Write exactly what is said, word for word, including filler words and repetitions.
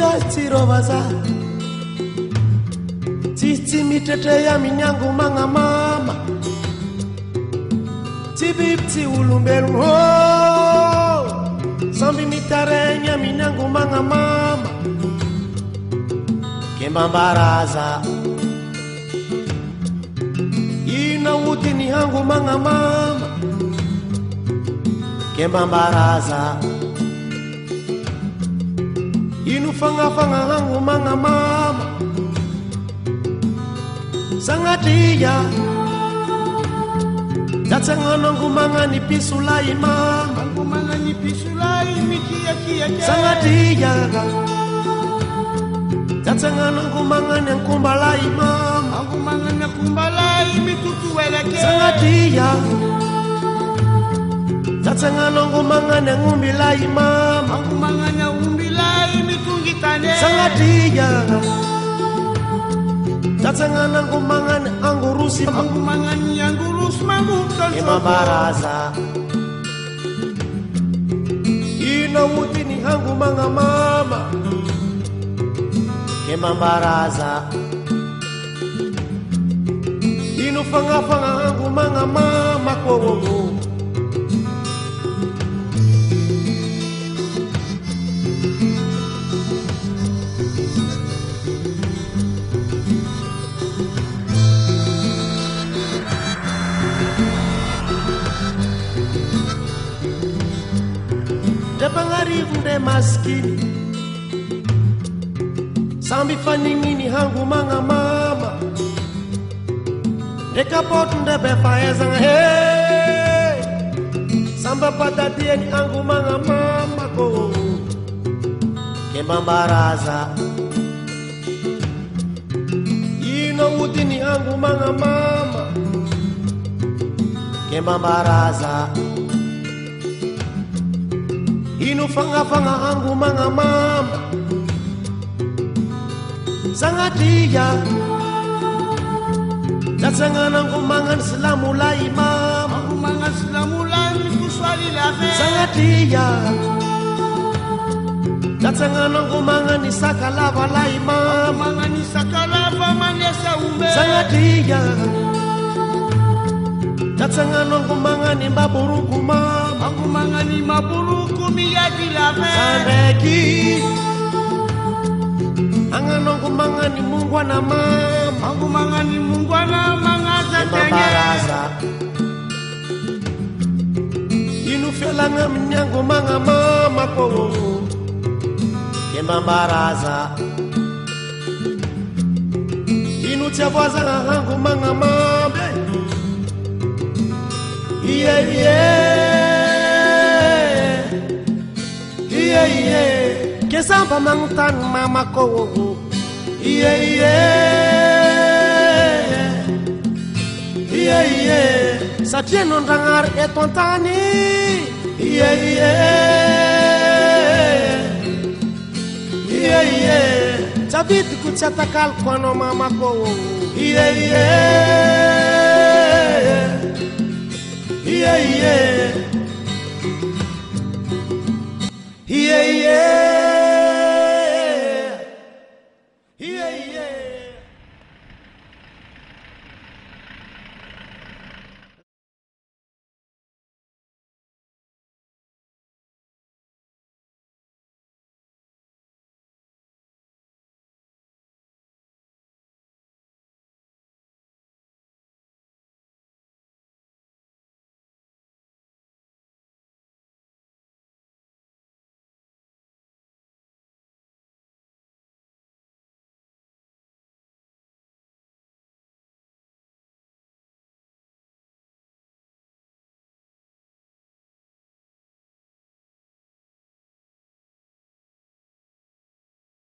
Tita tirovaza Titi mitete ya minyangu manga mama Tibipti ulumbelu ho Sambi mitarenya minyangu manga mama Kembambaraza Ina uti ni hangu manga mama Kembambaraza Inu fanga fanga hangu manga mama Sangatia Tatsangana ngumanga ni pisulai mama Ngumanga ni pisulai mikia kia kia Sangatia Tatsangana ngumanga ni kumbalai mama Ngumanga ni kumbalai mitutu weleke Sangatia Tatsangana ngumanga ni ngumbilai mama Ngumanga ni ngumbilai mitungi tane Sangatia Tatsangana ngumanga ni angurusi Ngumanga ni angurus mamukan Kembambaraza Ina uti ni hangu manga mama Kembambaraza Inu fanga fanga hangu manga mama Kowogo Depangarivu de maskini Sambi fanimini hangu manga mama Dekapotu ndebe faezanga hey Samba patatieni hangu manga mama ko Kembambaraza Ino utini hangu manga mama Kembambaraza Inu fanga fanga hangu manga mama Sangatia Tatsangana ngumangan selamu lai mama Ngumangan selamu lai kuswali lahe Sangatia Tatsangana ngumangan ni sakalava lai mama Ngumangan ni sakalava manesa umbe Sangatia Tatsangana ngumangan ni maburuku mama Ngumangan ni maburuku miyadi lahe Sandeki Angano ngumangani mungwana mama Ngumangani mungwana mangaza Kembambaraza Inu felanga minyango manga mama ko Kembambaraza Inu chabwaza hangu manga mama Iye iye Iye iye Kesamba mangutan mama ko Iye iye Iye iye Satieno ndangar etontani Iye iye Iye iye Chabiti kuchatakal kwano mama ko Iye iye Iye iye Iye iye